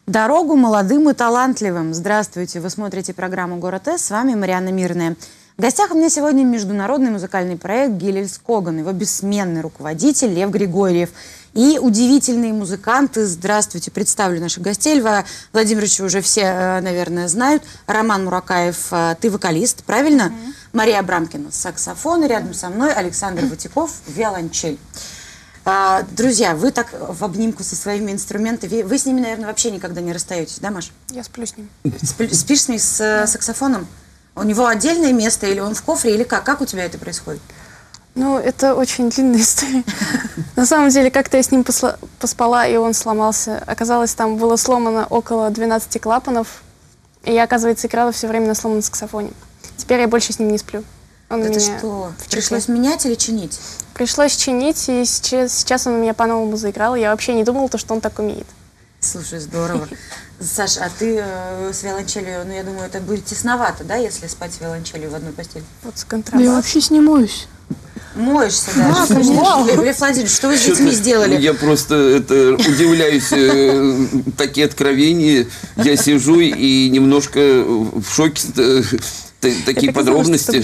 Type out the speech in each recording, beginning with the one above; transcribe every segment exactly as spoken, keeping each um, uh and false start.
Дорогу молодым и талантливым. Здравствуйте, вы смотрите программу «Город С». С вами Марьяна Мирная. В гостях у меня сегодня международный музыкальный проект «Гилельс Коган», его бессменный руководитель Лев Григорьев и удивительные музыканты. Здравствуйте, представлю наших гостей. Льва Владимировича уже все, наверное, знают. Роман Муракаев, ты вокалист, правильно? Mm-hmm. Мария Абрамкина, саксофон, и рядом со мной Александр Ватяков, виолончель. Друзья, вы так в обнимку со своими инструментами, вы с ними, наверное, вообще никогда не расстаетесь, да, Маш? Я сплю с ним. Спи, спишь с ним с да. саксофоном? У него отдельное место, или он в кофре, или как? Как у тебя это происходит? Ну, это очень длинная история. На самом деле, как-то я с ним поспала, и он сломался. Оказалось, там было сломано около двенадцати клапанов, и я, оказывается, играла все время на сломанном саксофоне. Теперь я больше с ним не сплю. Он это меня что? Пришлось менять или чинить? Пришлось чинить, и сейчас, сейчас он меня по-новому заиграл. Я вообще не думала, что он так умеет. Слушай, здорово. Саша, а ты э, с виолончелью, ну, я думаю, это будет тесновато, да, если спать с виолончелью в одной постели? Вот с контрабасом. Да я вообще с ней моюсь. Моешься, да? Да, конечно. Лев Владимирович, что вы с детьми сделали? Я просто это, удивляюсь, э, такие откровения. Я сижу и немножко в шоке. Э, такие подробности.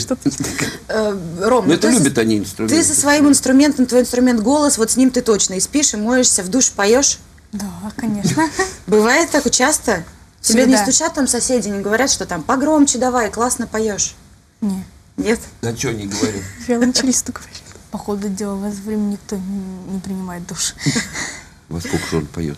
Ром, это любят они инструменты. Ты со своим инструментом, твой инструмент голос, вот с ним ты точно и спишь, и моешься, в душ поешь? Да, конечно. Бывает так часто? Тебе не стучат там соседи, не говорят, что там погромче давай, классно поешь? Нет. Нет? А что не говорю? Виолончелисту говорит. По ходу дела, в это время никто не принимает душ. Во сколько же он поет?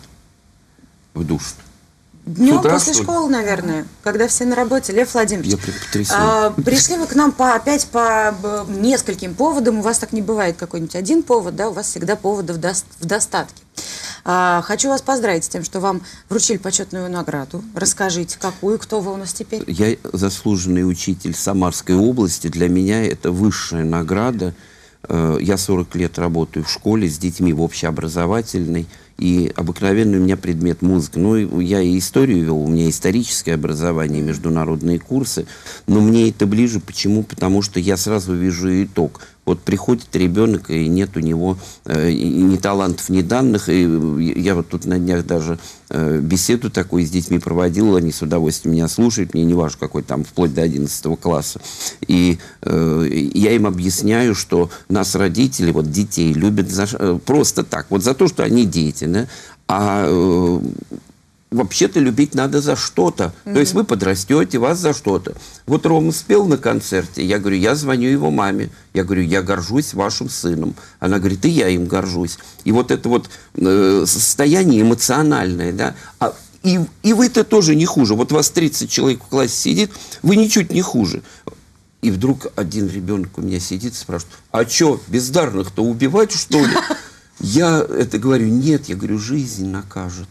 В душ? Днем утра, после школы, наверное, когда все на работе. Лев Владимирович, а, пришли вы к нам по, опять по нескольким поводам. У вас так не бывает какой-нибудь один повод, да? У вас всегда поводов в достатке. А, хочу вас поздравить с тем, что вам вручили почетную награду. Расскажите, какую, кто вы у нас теперь? Я заслуженный учитель Самарской области. Для меня это высшая награда. Я сорок лет работаю в школе с детьми в общеобразовательной. И обыкновенный у меня предмет музыка. Ну, я и историю вел, у меня историческое образование, международные курсы. Но мне это ближе. Почему? Потому что я сразу вижу итог. Вот приходит ребенок, и нет у него э, ни талантов, ни данных. И я вот тут на днях даже э, беседу такую с детьми проводил. Они с удовольствием меня слушают. Мне не важно, какой там, вплоть до одиннадцатого класса. И э, я им объясняю, что нас родители, вот детей, любят за, э, просто так. Вот за то, что они дети. Да? А э, вообще-то любить надо за что-то. Mm-hmm. То есть вы подрастете, вас за что-то. Вот Рома спел на концерте, я говорю, я звоню его маме. Я говорю, я горжусь вашим сыном. Она говорит, и я им горжусь. И вот это вот э, состояние эмоциональное, да, а, и, и вы-то тоже не хуже. Вот у вас тридцать человек в классе сидит, вы ничуть не хуже. И вдруг один ребенок у меня сидит и спрашивает, а что, бездарных-то убивать, что ли? Я это говорю, нет, я говорю, жизнь накажет.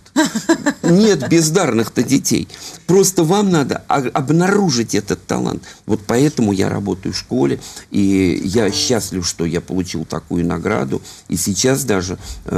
Нет бездарных-то детей. Просто вам надо обнаружить этот талант. Вот поэтому я работаю в школе, и я счастлив, что я получил такую награду. И сейчас даже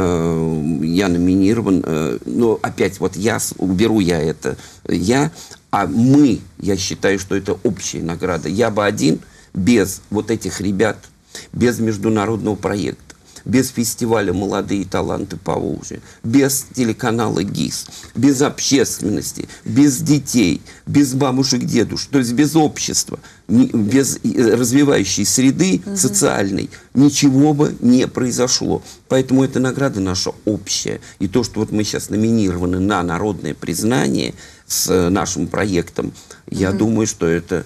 э, я номинирован, э, но опять вот я, уберу я это, я, а мы, я считаю, что это общая награда. Я бы один без вот этих ребят, без международного проекта, без фестиваля «Молодые таланты Поволжья», без телеканала ГИС, без общественности, без детей, без бабушек, дедушек, то есть без общества, без развивающей среды угу. социальной, ничего бы не произошло. Поэтому эта награда наша общая. И то, что вот мы сейчас номинированы на народное признание с нашим проектом, я mm-hmm. думаю, что это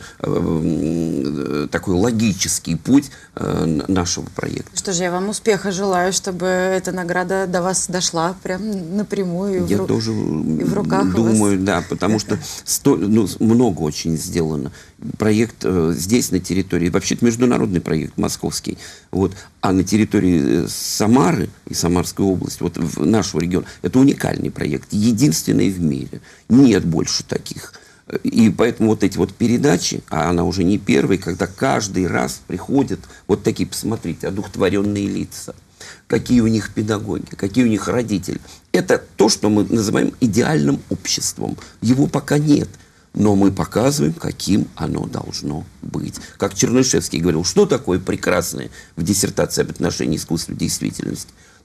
э, такой логический путь э, нашего проекта. Что же, я вам успеха желаю, чтобы эта награда до вас дошла прям напрямую. Я в, тоже и в руках думаю, да, потому что сто, ну, много очень сделано. Проект э, здесь, на территории, вообще-то международный проект московский, вот, а на территории Самары и Самарской области, вот в нашего региона, это уникальный проект, единственный в мире. Нет больше таких. И поэтому вот эти вот передачи, а она уже не первая, когда каждый раз приходят вот такие, посмотрите, одухотворенные лица, какие у них педагоги, какие у них родители. Это то, что мы называем идеальным обществом. Его пока нет. Но мы показываем, каким оно должно быть. Как Чернышевский говорил, что такое прекрасное в диссертации об отношении искусства и действительности?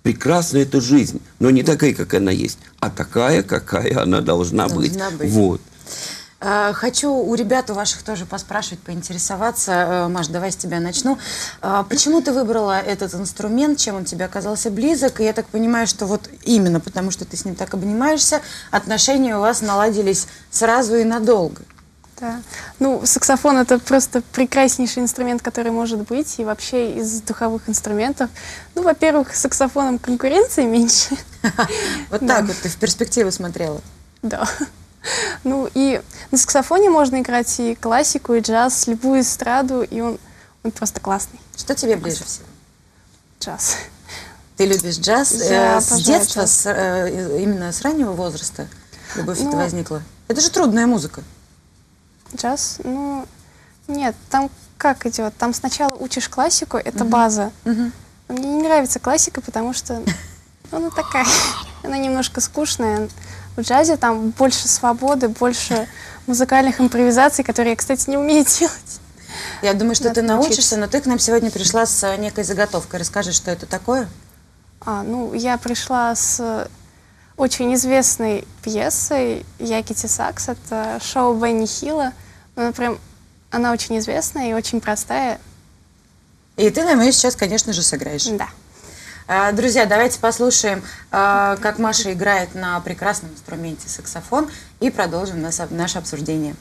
Прекрасна эта жизнь, но не такая, как она есть, а такая, какая она должна, должна быть. быть. Вот. Хочу у ребят, у ваших тоже поспрашивать, поинтересоваться. Маш, давай с тебя начну. Почему ты выбрала этот инструмент, чем он тебе оказался близок? И я так понимаю, что вот именно потому, что ты с ним так обнимаешься, отношения у вас наладились сразу и надолго. Да. Ну, саксофон — это просто прекраснейший инструмент, который может быть, и вообще из духовых инструментов. Ну, во-первых, с саксофоном конкуренции меньше. Вот так вот ты в перспективу смотрела? Да. Ну, и на саксофоне можно играть и классику, и джаз, любую эстраду, и он, он просто классный. Что тебе ближе всего? Джаз. Ты любишь джаз? Я э, с детства, джаз. С, э, именно с раннего возраста любовь ну, эта возникла? Это же трудная музыка. Джаз? Ну, нет, там как идет? Там сначала учишь классику, это uh-huh. база. Uh-huh. Мне не нравится классика, потому что она такая, она немножко скучная. В джазе там больше свободы, больше музыкальных импровизаций, которые я, кстати, не умею делать. Я думаю, что Надо ты научишься, научиться. Но ты к нам сегодня пришла с некой заготовкой. Расскажи, что это такое? А, ну, я пришла с очень известной пьесой «Якити Сакс». Это шоу Бенни Хилла. Она, прям, она очень известная и очень простая. И ты нам ее сейчас, конечно же, сыграешь. Да. Друзья, давайте послушаем, как Маша играет на прекрасном инструменте саксофон, и продолжим наше обсуждение.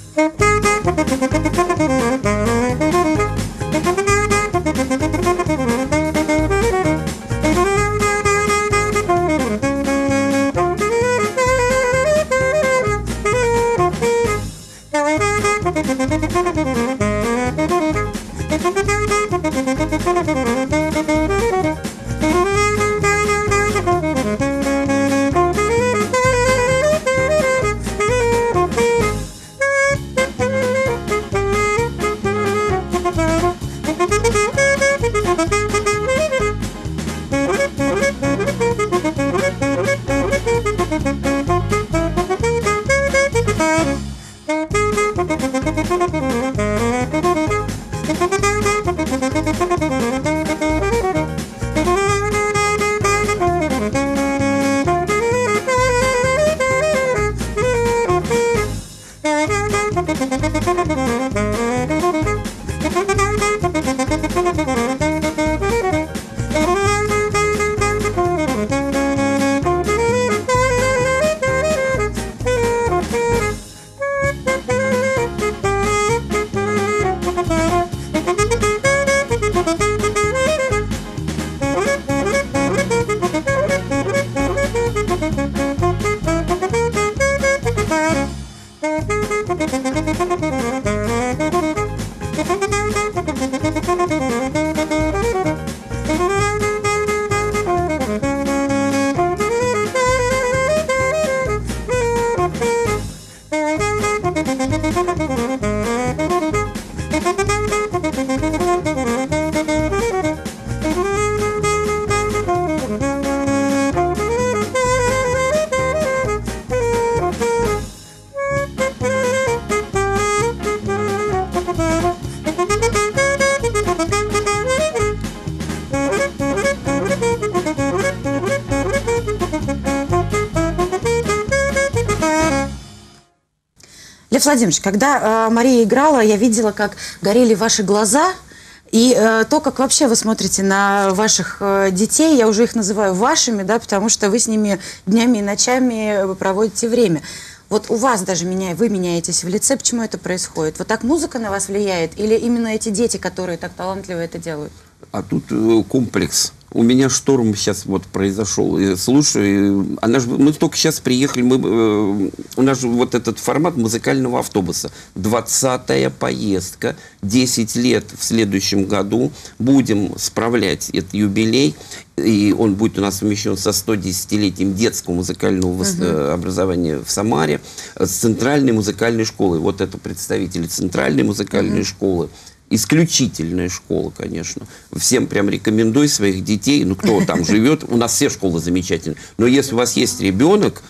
Лев Владимирович, когда э, Мария играла, я видела, как горели ваши глаза, и э, то, как вообще вы смотрите на ваших э, детей, я уже их называю вашими, да, потому что вы с ними днями и ночами проводите время. Вот у вас даже меня, вы меняетесь в лице, почему это происходит? Вот так музыка на вас влияет, или именно эти дети, которые так талантливо это делают? А тут э, комплекс. У меня шторм сейчас вот произошел. И, слушай, она ж, мы только сейчас приехали, мы, э, у нас же вот этот формат музыкального автобуса. двадцатая поездка, десять лет в следующем году. Будем справлять этот юбилей. И он будет у нас совмещен со сто десятилетием детского музыкального uh-huh. образования в Самаре с центральной музыкальной школой. Вот это представители центральной музыкальной uh-huh. школы. Исключительная школа, конечно. Всем прям рекомендую своих детей. Ну, кто там живет, у нас все школы замечательные. Но если у вас есть ребенок,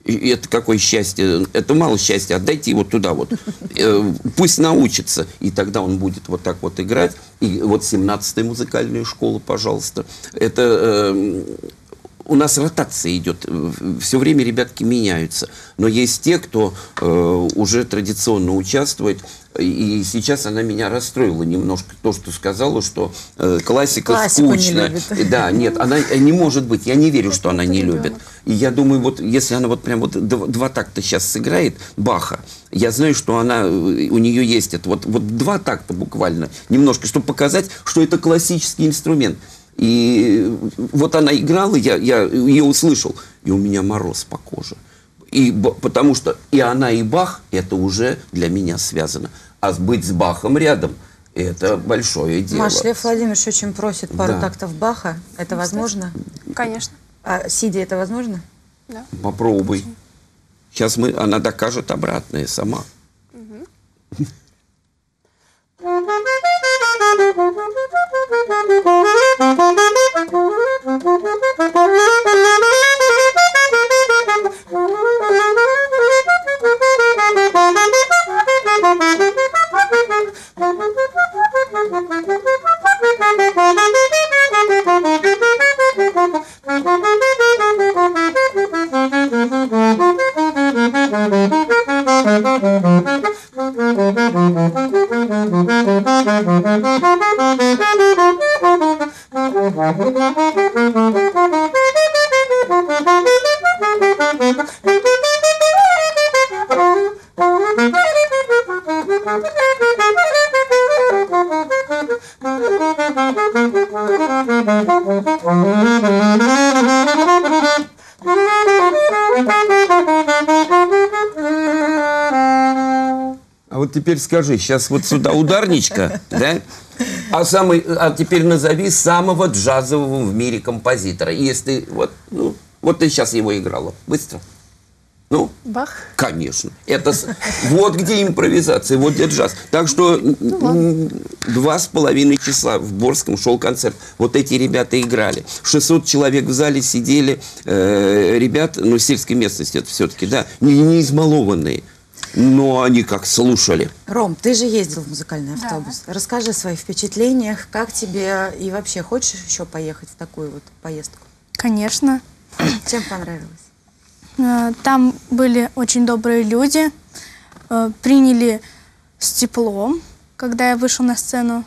И это какое счастье. Это мало счастья. Отдайте его туда вот. Пусть научится. И тогда он будет вот так вот играть. И вот семнадцатая музыкальная школа, пожалуйста. Это... У нас ротация идет, все время ребятки меняются. Но есть те, кто э, уже традиционно участвует. И сейчас она меня расстроила немножко. То, что сказала, что э, классика Классику скучная. не любит. Да, нет, она не может быть. Я не верю, что она не любит. И я думаю, вот если она вот прям вот два, два такта сейчас сыграет Баха, я знаю, что она, у нее есть это вот, вот два такта буквально, немножко, чтобы показать, что это классический инструмент. И вот она играла, я, я ее услышал, и у меня мороз по коже. И, потому что и она, и Бах, это уже для меня связано. А быть с Бахом рядом, это большое дело. Маш, Лев Владимирович очень просит пару Да. тактов Баха. Это возможно? Конечно. А сидя это возможно? Да. Попробуй. Сейчас мы, она докажет обратное сама. А вот теперь скажи, сейчас вот сюда ударничка, да? А, самый, а теперь назови самого джазового в мире композитора. И если вот, ну, вот ты сейчас его играла. Быстро. Ну, Бах. конечно. Это с- вот где импровизация, вот где джаз. Так что м, два с половиной часа в Борском шел концерт. Вот эти ребята играли. шестьсот человек в зале сидели. Э, ребят, ну, сельской местности это все-таки, да, не, не избалованные. Но они как слушали. Ром, ты же ездил в музыкальный автобус. Расскажи о своих впечатлениях, как тебе и вообще хочешь еще поехать в такую вот поездку? Конечно. Чем понравилось? Э, Там были очень добрые люди, э, приняли с теплом, когда я вышел на сцену,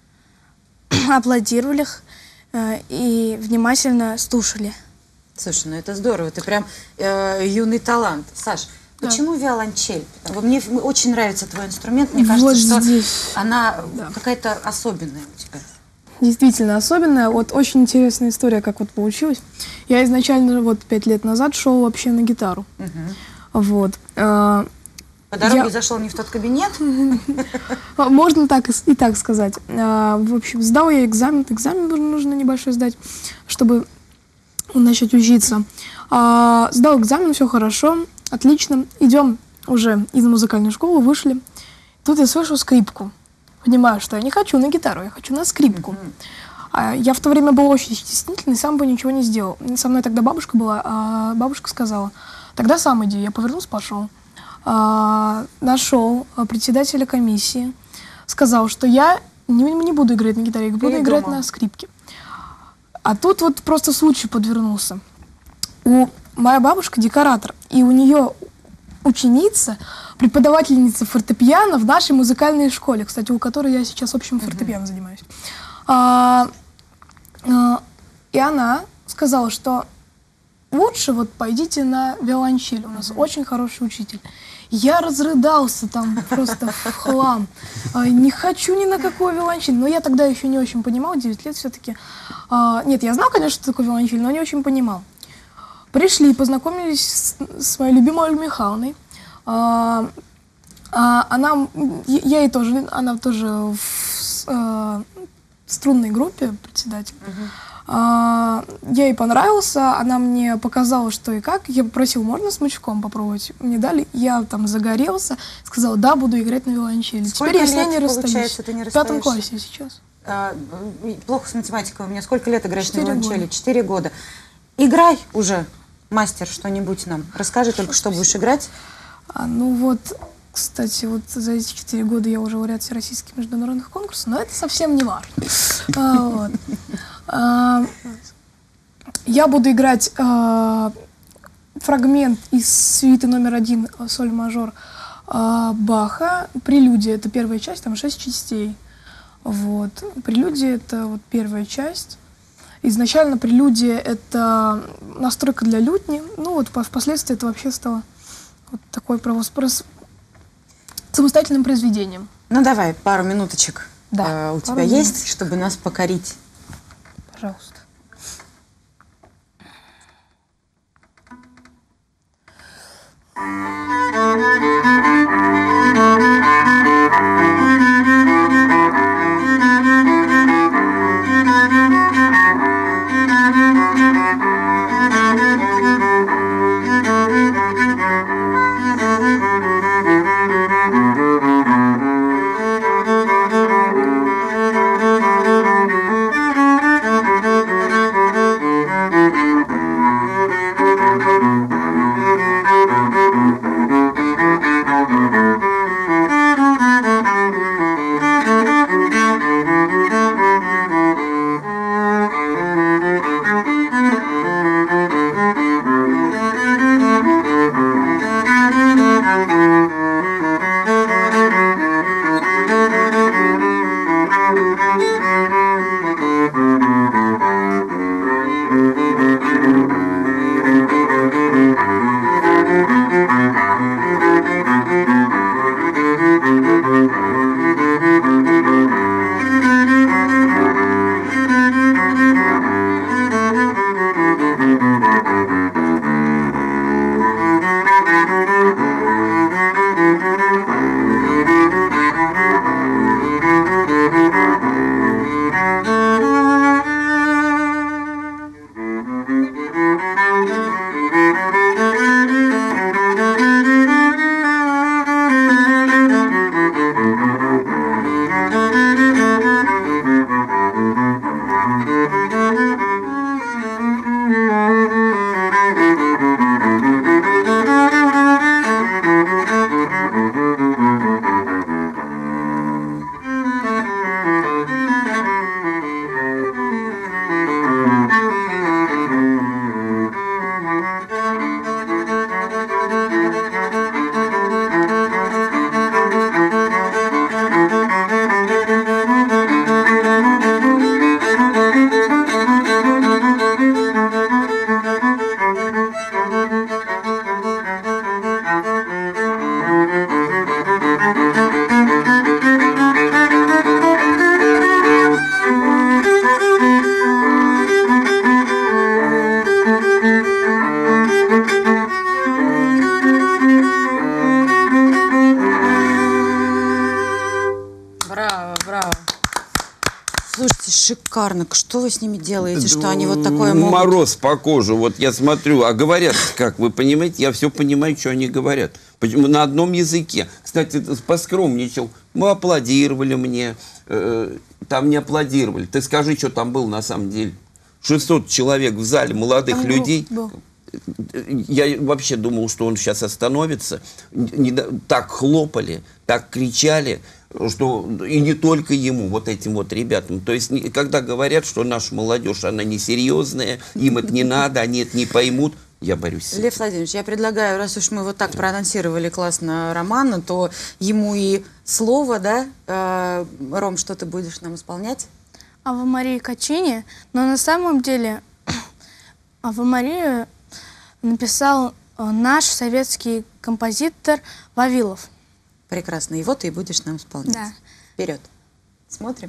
аплодировали их э, и внимательно слушали. Слушай, ну это здорово, ты прям э, юный талант. Саш, почему виолончель? Вот мне в- очень нравится твой инструмент, мне кажется, Вот что здесь. она какая-то особенная у тебя. Действительно особенная. Вот очень интересная история, как вот получилось. Я изначально вот пять лет назад шел вообще на гитару. Вот. Э, По дороге Я- зашел не в тот кабинет. Можно так и, с- и так сказать. Э, В общем, сдал я экзамен. Экзамен было нужно небольшой сдать, чтобы начать учиться. А, Сдал экзамен, все хорошо, отлично. Идем уже из музыкальной школы, вышли. Тут я слышу скрипку. Понимаю, что я не хочу на гитару, я хочу на скрипку. А я в то время был очень стеснительный, сам бы ничего не сделал. Со мной тогда бабушка была, а бабушка сказала: тогда сам иди. Я повернулся, пошел. А, нашел а, председателя комиссии, сказал, что я не, не буду играть на гитаре, я буду Передумал. играть на скрипке. А тут вот просто случай подвернулся. У моя бабушка декоратор, и у нее ученица, преподавательница фортепиано в нашей музыкальной школе, кстати, у которой я сейчас общим фортепиано занимаюсь. А, а, и она сказала, что лучше вот пойдите на виолончель, у нас очень хороший учитель. Я разрыдался там просто в хлам. А, Не хочу ни на какой виолончель. Но я тогда еще не очень понимал, девять лет все-таки. А, Нет, я знал, конечно, что такое виолончель, но не очень понимал. Пришли, познакомились с, с моей любимой Ольгой Михайловной. А, а, Она, м, я я ей тоже, она тоже в с- э, струнной группе председатель. А, Я ей понравился, она мне показала, что и как. Я попросил, можно смычком попробовать? Мне дали, я там загорелся, сказал, да, буду играть на виолончели. Сколько Теперь я с ней лет, не расстаюсь. получается, ты не В пятом расстаешься? классе сейчас. А, м, плохо с математикой. У меня сколько лет играешь на Четыре виолончели? года. Четыре года. Играй уже. Мастер, что-нибудь нам расскажи, только что будешь играть. А, ну вот, кстати, вот за эти четыре года я уже лауреат всероссийских международных конкурсов, но это совсем не важно. А, вот. а, я буду играть а, фрагмент из сюиты номер один соль-мажор а, Баха. Прелюдия — это первая часть, там шесть частей. Вот. Прелюдия — это вот первая часть. Изначально прелюдия — это настройка для лютни. Ну вот впоследствии это вообще стало вот такой правоспрос... самостоятельным произведением. Ну давай, пару минуточек Да, э, у пару тебя минут. есть, чтобы нас покорить. Пожалуйста. Слушайте, шикарно. Что вы с ними делаете, что они вот такое могут? Мороз по коже. Вот я смотрю, а говорят, как вы понимаете, я все понимаю, что они говорят. Почему? На одном языке. Кстати, поскромничал. Мы аплодировали мне. Э, там не аплодировали. Ты скажи, что там было на самом деле. шестьсот человек в зале, молодых Там людей. был, Я вообще думал, что он сейчас остановится. Не, так хлопали, так кричали, что и не только ему, вот этим вот ребятам. То есть, когда говорят, что наша молодежь, она несерьезная, им это не надо, они это не поймут, я борюсь. Лев Владимирович, я предлагаю, раз уж мы вот так проанонсировали классно Романа, то ему и слово, да? Э, Ром, что ты будешь нам исполнять? Ава Мария Качини, но на самом деле Ава Марию написал наш советский композитор Вавилов. Прекрасно. Его ты и будешь нам исполнять. Да. Вперед. Смотрим.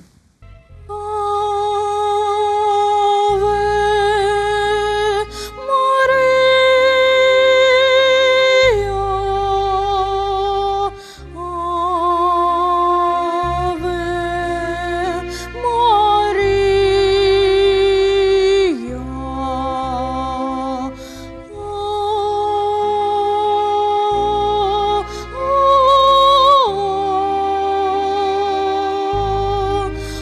Oh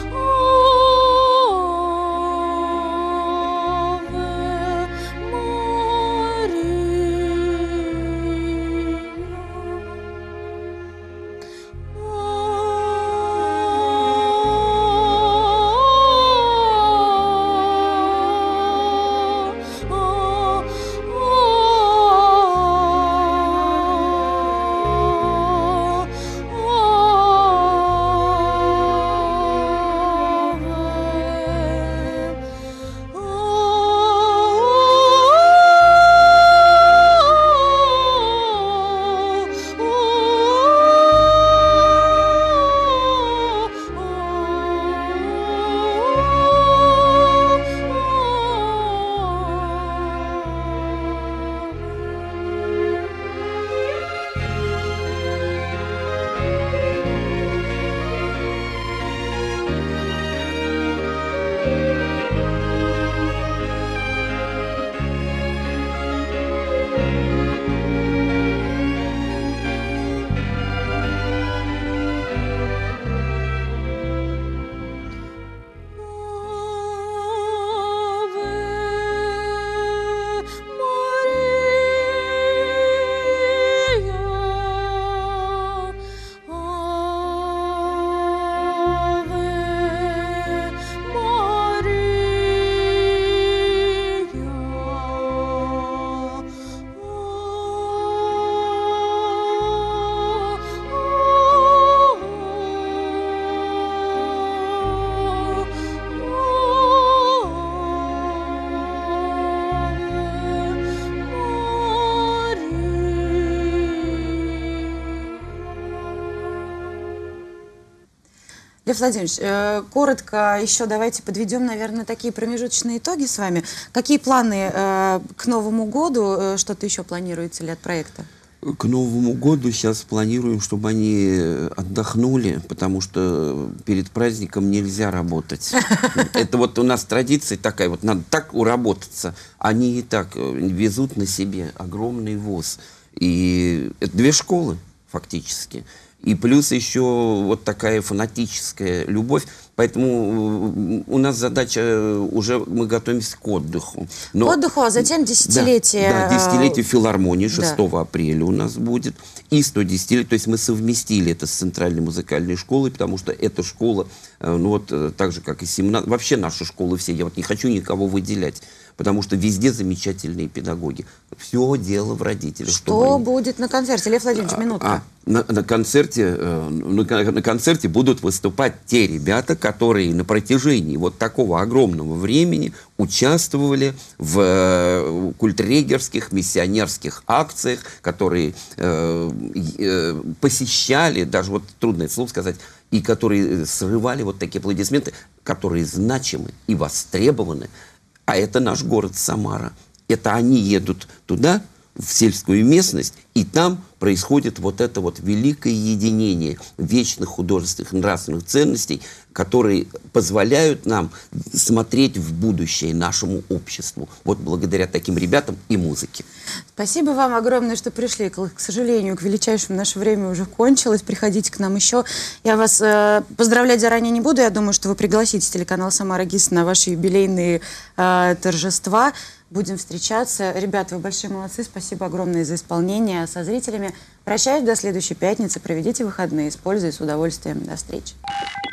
Лев Владимирович, э, коротко еще давайте подведем, наверное, такие промежуточные итоги с вами. Какие планы э, к Новому году? Э, что-то еще планируете ли от проекта? К Новому году сейчас планируем, чтобы они отдохнули, потому что перед праздником нельзя работать. Это вот у нас традиция такая, вот надо так уработаться. Они и так везут на себе огромный воз. И это две школы фактически. И плюс еще вот такая фанатическая любовь. Поэтому у нас задача уже, мы готовимся к отдыху. Но, к отдыху, а затем десятилетие. Да, да, десятилетие филармонии шестого апреля у нас будет. И сто десятилетие. То есть мы совместили это с Центральной музыкальной школой, потому что эта школа, ну вот так же, как и семнадцать... Вообще наши школы все, я вот не хочу никого выделять. Потому что везде замечательные педагоги. Все дело в родителях. Что они... будет на концерте? Лев Владимирович, минутку. А, на, на, концерте, э, на, на концерте будут выступать те ребята, которые на протяжении вот такого огромного времени участвовали в э, культрегерских, миссионерских акциях, которые э, э, посещали, даже вот трудно это слово сказать, и которые срывали вот такие аплодисменты, которые значимы и востребованы. А это наш город Самара. Это они едут туда, в сельскую местность, и там происходит вот это вот великое единение вечных художественных нравственных ценностей, которые позволяют нам смотреть в будущее нашему обществу. Вот благодаря таким ребятам и музыке. Спасибо вам огромное, что пришли. К сожалению, к величайшему наше время уже кончилось. Приходите к нам еще. Я вас э, поздравлять заранее не буду. Я думаю, что вы пригласите телеканал «Самара ГИС» на ваши юбилейные э, торжества. Будем встречаться. Ребята, вы большие молодцы. Спасибо огромное за исполнение. Со зрителями прощаюсь до следующей пятницы. Проведите выходные с пользой и с удовольствием. До встречи.